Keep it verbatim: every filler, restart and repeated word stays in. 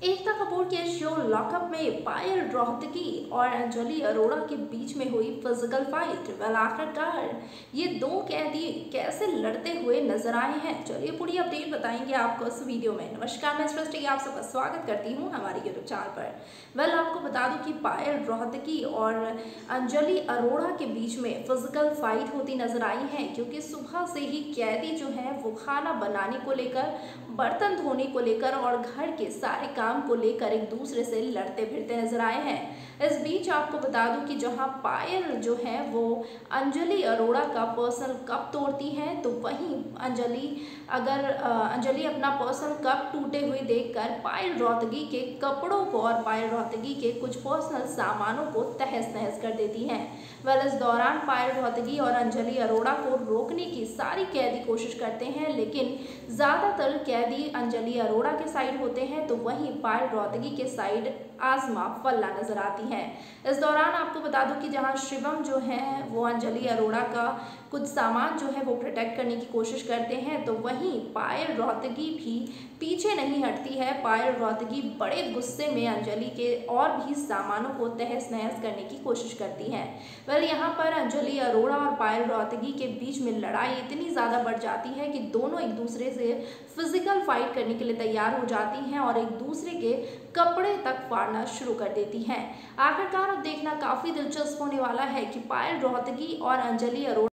एकता कपूर के show lockup में पायल रोहतगी और अंजलि अरोड़ा के बीच में हुई फिजिकल फाइट। वेल आखिरकार ये दो कैदी कैसे लड़ते हुए नजर आए हैं, चलिए पूरी अपडेट बताएंगे आपको इस वीडियो में। नमस्कार, मैं सृष्टि आप सबका स्वागत करती हूँ हमारे यूट्यूब चैनल पर। वेल आपको बता दूं कि पायल रोहतगी और अंजलि अरोड़ा के बीच में फिजिकल फाइट होती नजर आई है, क्योंकि सुबह से ही कैदी जो है वो खाना बनाने को लेकर, बर्तन धोने को लेकर और घर के सारे काम को लेकर एक दूसरे से लड़ते भिड़ते नजर आए हैं। इस बीच आपको बता दूं कि जहां पायल जो है वो अंजलि अरोड़ा का पर्सनल कप तोड़ती है, तो वहीं अंजलि अगर अंजलि अपना पर्सनल कप टूटे हुए देखकर पायल रोहतगी के कपड़ों को और पायल रोहतगी के कुछ पर्सनल सामानों को तहस नहस कर देती हैं। वेल इस दौरान पायल रोहतगी और अंजलि अरोड़ा को रोकने की सारी कैदी कोशिश करते हैं, लेकिन ज़्यादातर कैदी अंजलि अरोड़ा के साइड होते हैं, तो वहीं पायल रोहतगी के साइड आजमा फल्ला नजर आती है। इस दौरान आपको बता दूं कि जहां शिवम जो है वो अंजलि अरोड़ा का कुछ सामान जो है वो प्रोटेक्ट करने की कोशिश करते हैं, तो वहीं पायल रोहतगी भी पीछे नहीं हटती है। पायल रोहतगी बड़े गुस्से में अंजलि के और भी सामानों को तहस नहस करने की कोशिश करती है। वेल यहाँ पर अंजलि अरोड़ा और पायल रोहतगी के बीच में लड़ाई इतनी ज़्यादा बढ़ जाती है कि दोनों एक दूसरे से फिजिकल फाइट करने के लिए तैयार हो जाती हैं और एक दूसरे के कपड़े तक फाड़ना शुरू कर देती हैं। आखिरकार अब देखना काफ़ी दिलचस्प होने वाला है कि पायल रोहतगी और अंजलि अरोड़ा